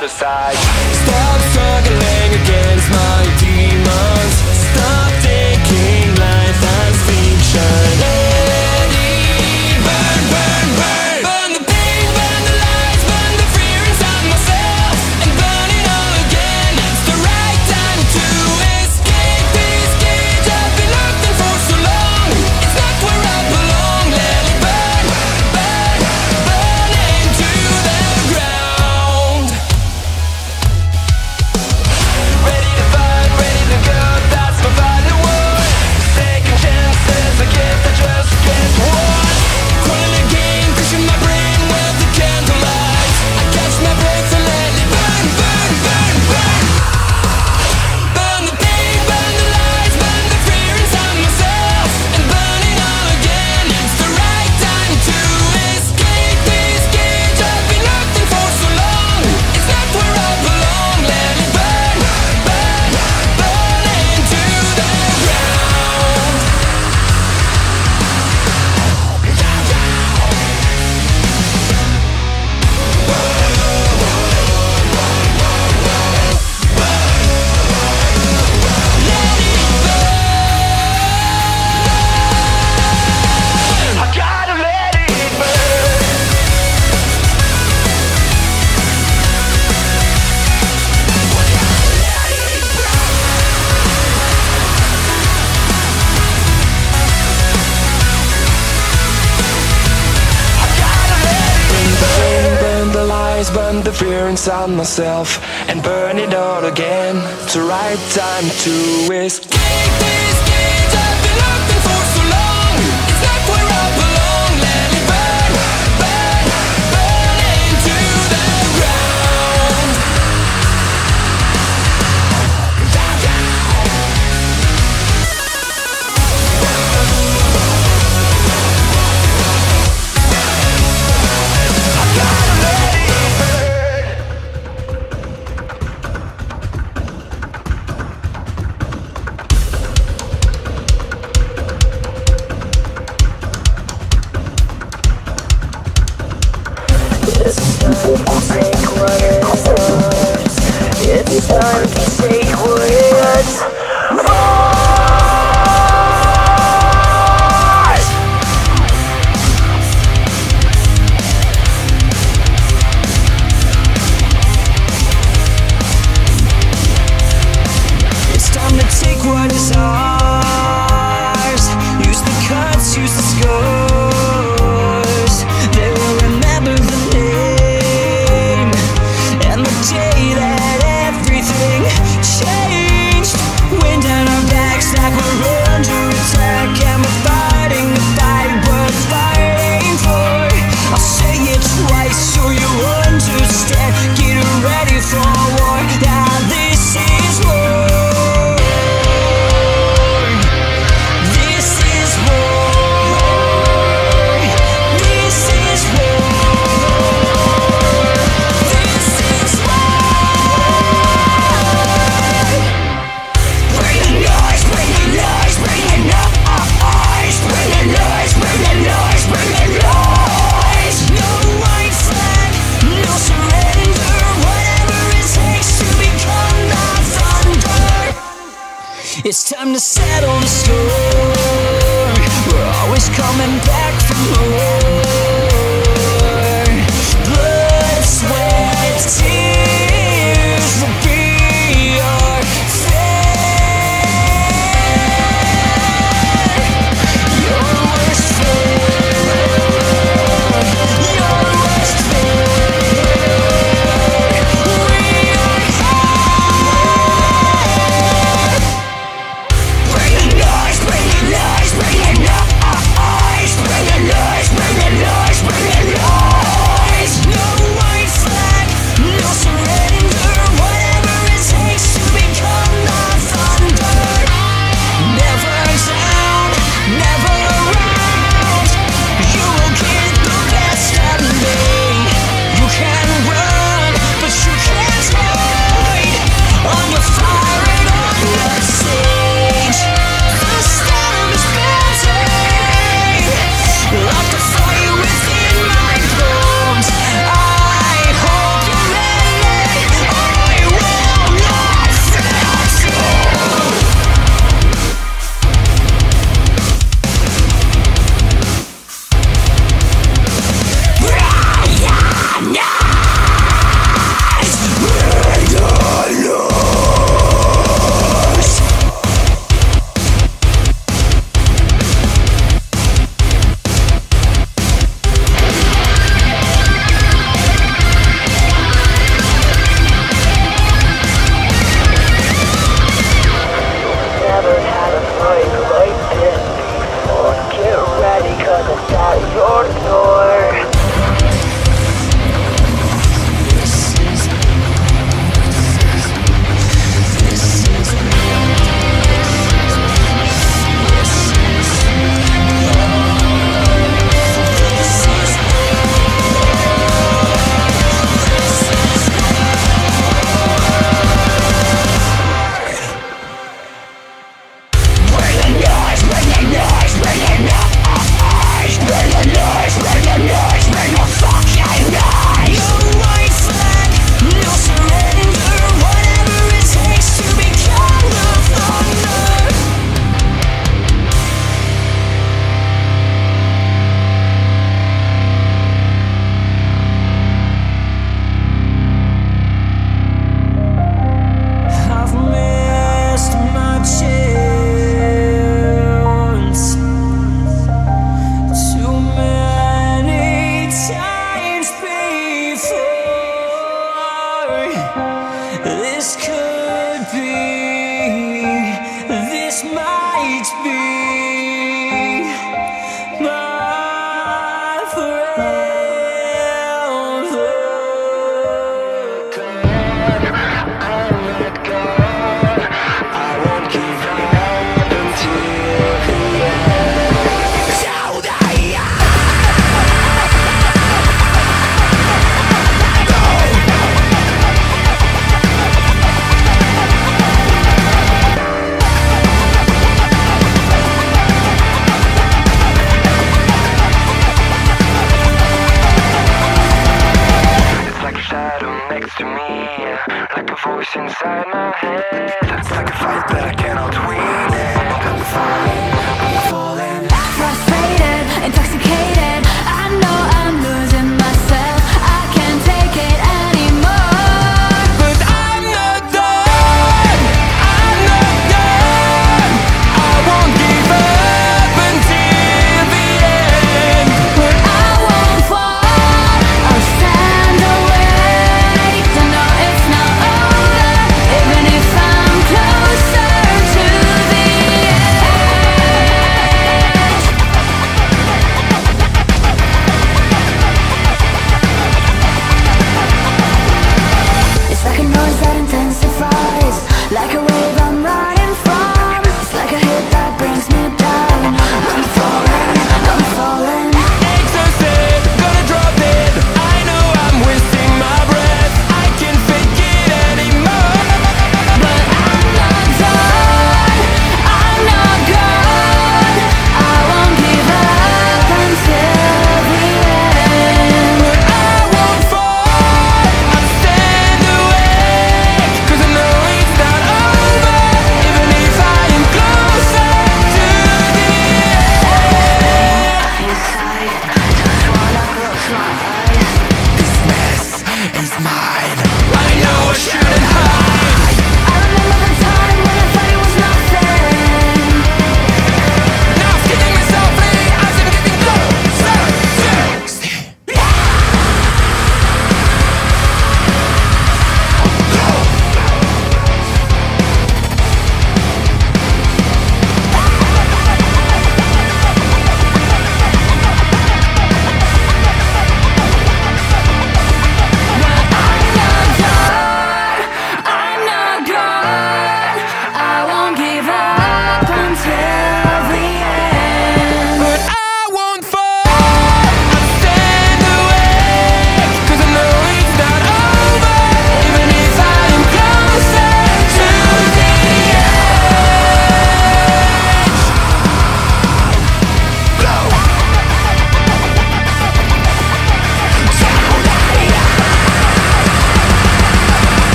side to side. Stop struggling against my demons. Stop taking life as fiction. Let it burn, burn, burn. Burn the pain, burn the lies, burn the fear inside myself, and burn it all again. It's the right time to escape this cage I've been locked in for so long. It's not where I belong. Let it burn, burn, burn into the ground. Ready to fight, ready to go, that's my final word. Taking chances, I guess I just can't watch. Crawling again, crushing my brain with the candlelight. I catch my breath and let it burn, burn, burn, burn. Burn the pain, burn the lies, burn the fear inside myself, and burn it all again. It's the right time to escape this cage I've been locked in for so long. It's not where I belong. Let it burn, burn, burn into the ground. I gotta let it burn. Burn the lies, burn the fear inside myself, and burn it all again. It's the right time to escape this cage I've been locked in for so long. It's not where I belong. Let it burn, burn, burn into the ground. I gotta let it burn. It's time to take what's ours. It's time to take what is ours. Use the cuts, use the scars. They will remember the name and the day that everything changed. Wind at our backs like we're under attack, and we're fighting the fight worth fighting for. I'll say it twice so you understand. Get ready for war. Now this is war. This is war. This is war. This is war. Bring the noise, bring the noise, bring the noise. Bring the noise, bring the noise, bring the noise. No white flag, no surrender. Whatever it takes to become the thunder. It's time to settle the score. We're always coming back for more. Blood, sweat, tears will be our fate. Your worst fate. Your worst fate. We are here. Bring the noise, bring the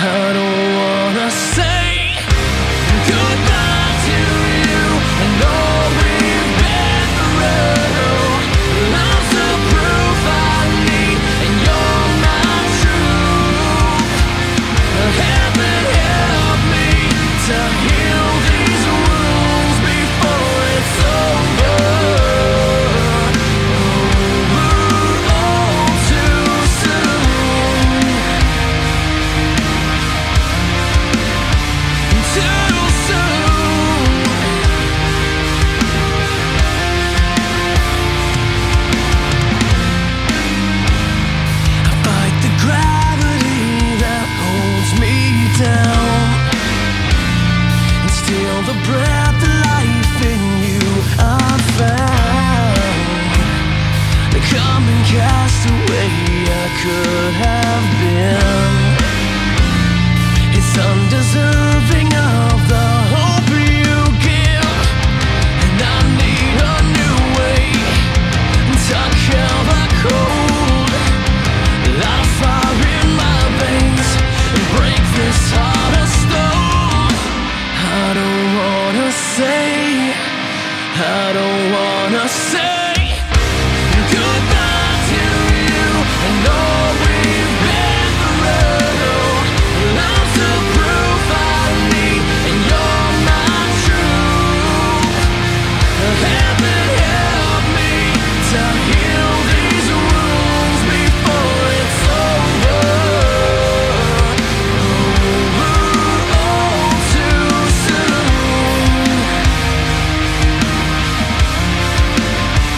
I don't wanna say goodbye to you. I know we've been through lots of proof I need, and you're my truth. Heaven help me to heal these wounds before it's over. All too soon. Too soon. I fight the gravity that holds me down, and steal the breath of life in you I found. Come and cast away I could have been. It's undeserving of the hope you give, and I need a new way to kill the cold. Light a fire in my veins and break this heart of stone. I don't wanna say, I don't wanna say goodbye to you. I know we've been through lots of proof I need, and you're my truth. Heaven help me to heal these wounds before it's over. All too soon.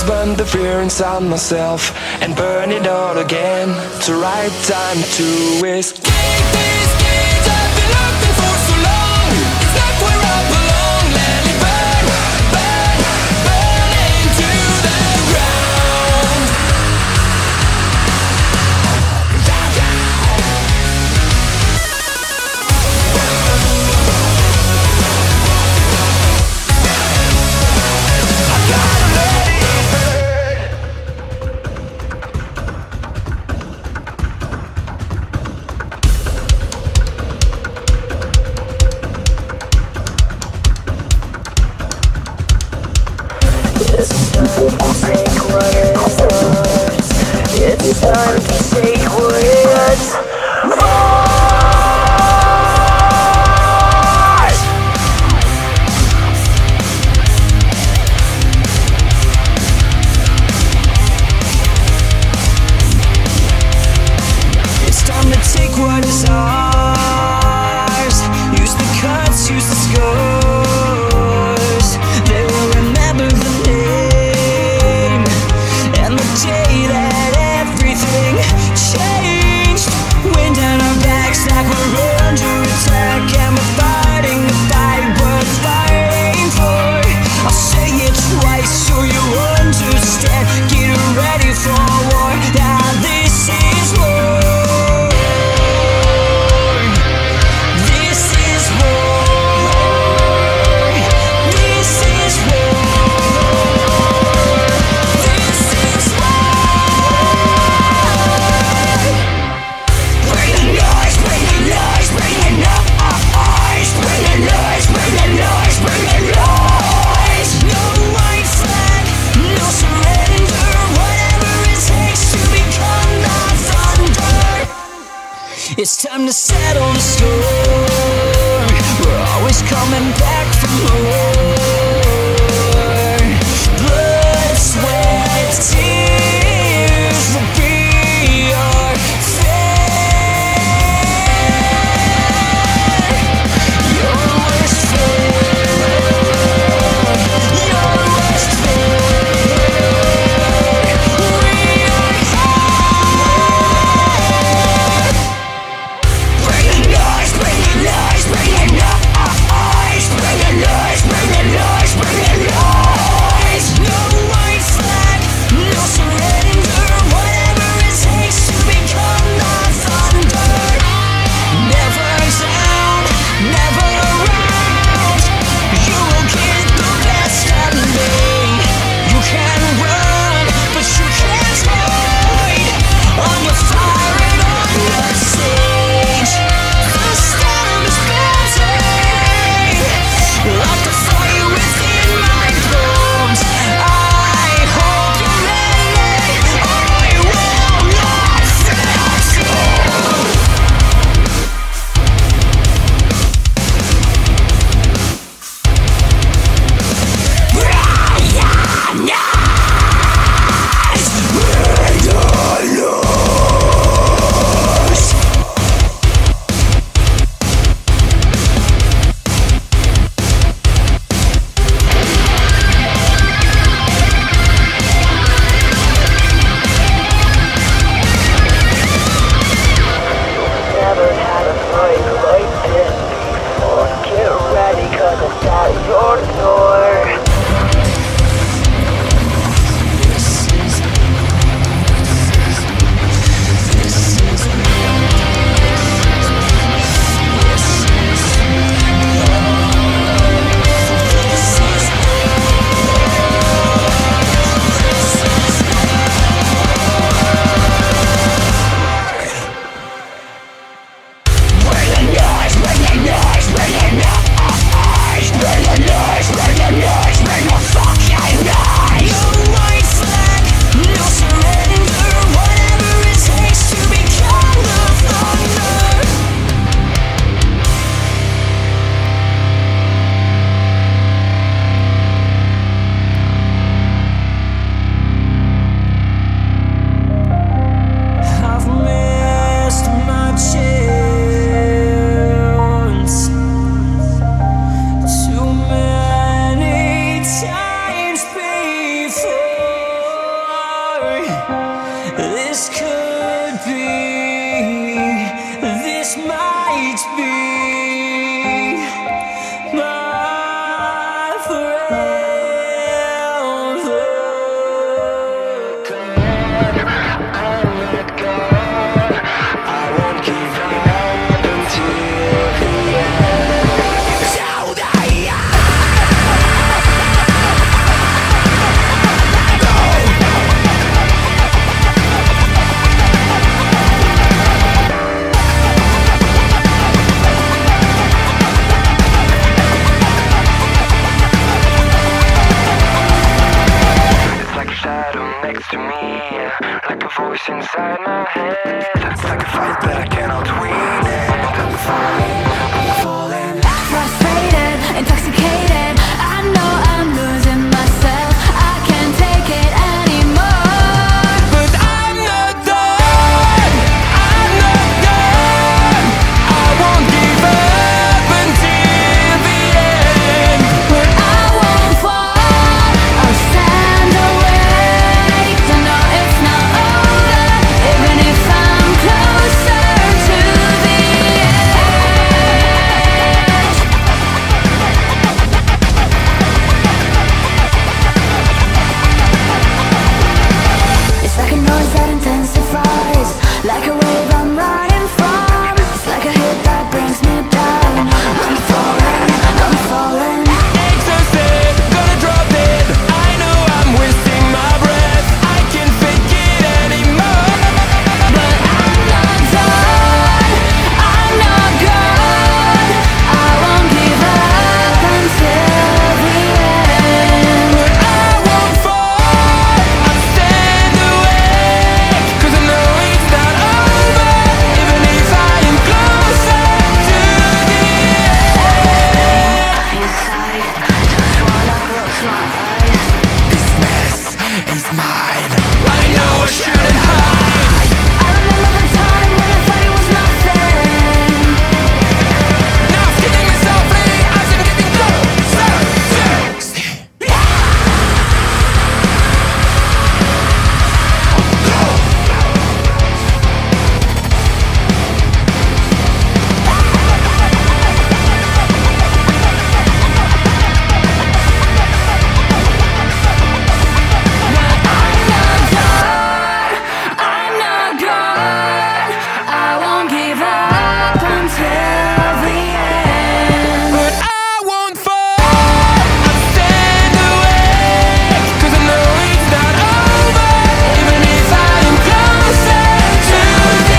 burn the fear inside myself and burn it all again. It's the right time to escape these gates I've been looking for so long. It's not where I belong. Let it burn, burn, burn into the ground. I gotta let it burn. It's time to take what's ours. It's time to take what is ours. Use the cuts, use the scars. They will remember the name and the day that everything changed. Wind at our backs like we're under attack, and we're fighting the fight worth fighting for. I'll say it twice so you understand. Get ready for war. Now this is war. This is war. This is war. This is war. Bring the noise, bring the noise, bring the noise. Bring the noise, bring the noise, bring the noise. No white flag, no surrender. Whatever it takes to become the thunder. It's time to settle the storm. We're always coming back for more. Blood, sweat, tears will be our fate. Your worst fate. Your worst fate. We are here. Bring the noise, bring the noise, bring the noise. Bring the noise, bring the inside my head. It's like a fight that I cannot win it. I'm falling, frustrated, intoxicated. I know I'm losing myself. I can't take it anymore. but I'm not done. I'm not done. I won't give up until the end. But I won't fall. I'll stand awake to know it's not over, even if I'm closer to the edge. It's like a noise that intensifies, like a wave I'm running from. It's like a hit that brings me down. I'm falling, I'm falling. Exhausted, gonna drop it. I know I'm wasting my breath. I can't fake it anymore. But I'm not done, I'm not gone. I won't give up until the end. But I won't fall. I'll stand awake, 'cause I know it's not over, even if I am closer to the end. Inside, just wanna close my eyes. This mess is mine. I know I shouldn't hide. I remember the time when I thought it was nothing. Now I'm killing me softly as I'm getting closer to I'm not gone. I won't give up until the end. but I won't fall. I'll stand awake, 'cause I know it's not over, even if I am closer to the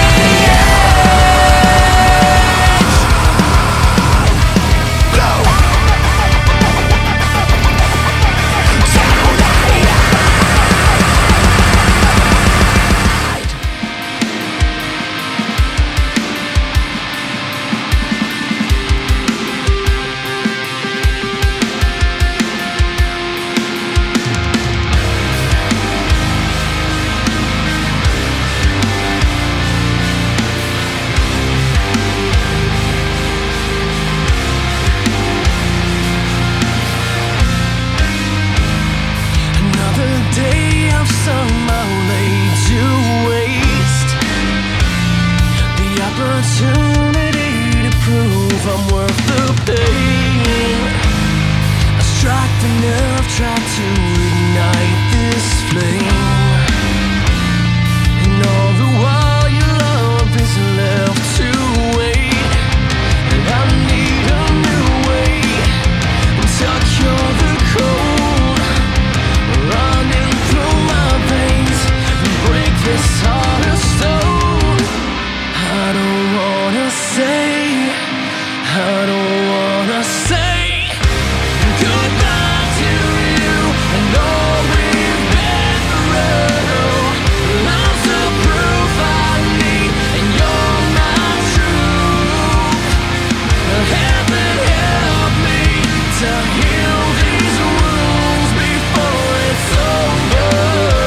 Another day I've somehow laid to waste. The opportunity to prove I'm worth the pain. I struck the nerve, tried to ignite this flame, and all the while your love is left to wait. And I need a new way to cure the cold running through my veins and break this heart of stone. I don't wanna say, I don't wanna say goodbye to you. I know we've been through lots of proof I need, and you're my truth. Heaven help me to heal these wounds before it's over.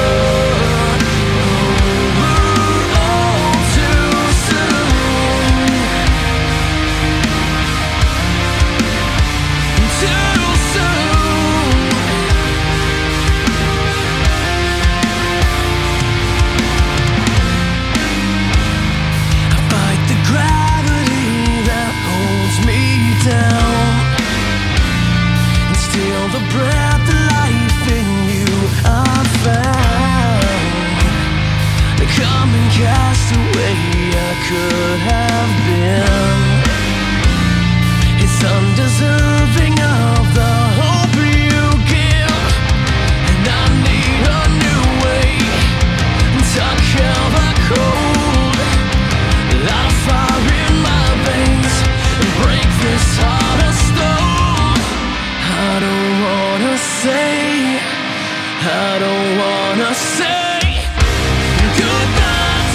All too soon. Too soon. I fight the gravity that holds me down, and steal the breath, the life in you I found. Come and cast away I could have been. It's undeserving of the hope you give, and I need a new way to kill the cold. Light a fire in my veins and break this heart of stone. I don't wanna say, I don't wanna say goodbye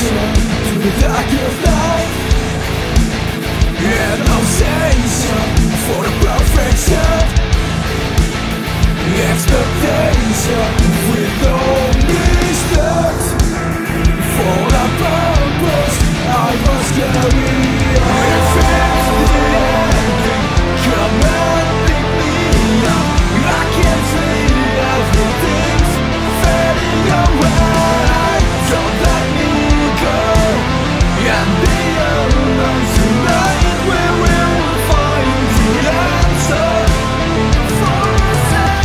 destination to the dark of night. And no station for the perfection. Expectation with no mistakes. For the purpose I must carry on. If it's the ending, come and pick me up. I can see everything's fading away. Don't let me go and be alone tonight. We will find the answer for ourselves.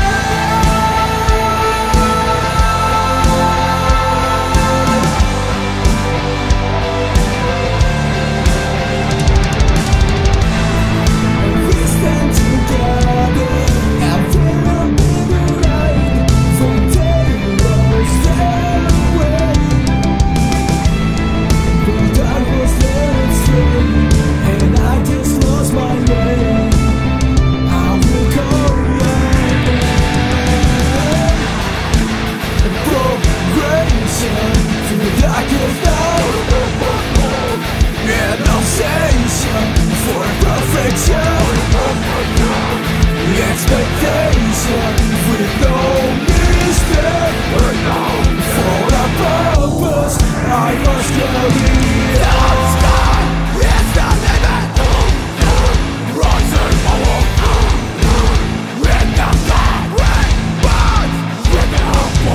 We stand together and we will be the light from daylight's away. But I was led astray and I just lost my way. I will go and progression to the dark of night. And no station for perfection. Expectation with no mistake. For a purpose I must carry on. Sky is the limit. Rising power. In the dark red birds. In the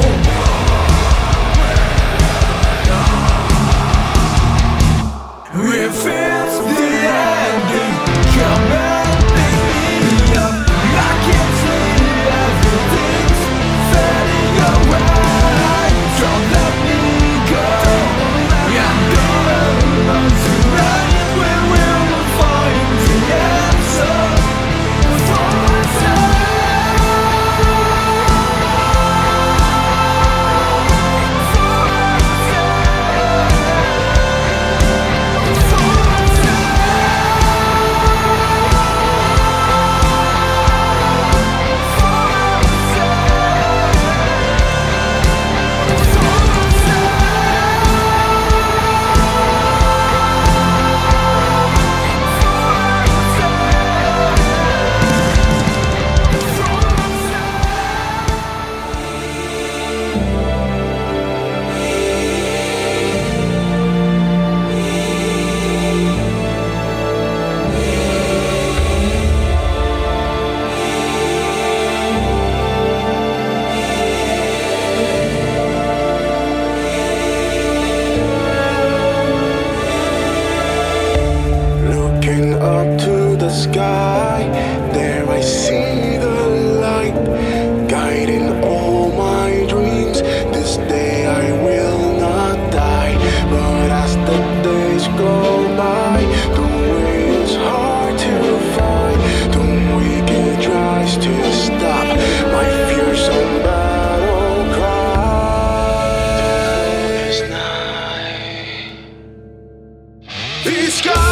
if it's the ending, come and pick me up. I can see everything's fading away. Don't let me go and be alone tonight. We will find the answer for ourselves. Looking up to the sky, there I see the light, guiding all my dreams. This day I will not die, but as the days go by, the way is hard to find. The wicked tries to stop my fearsome battle cry. This night, the sky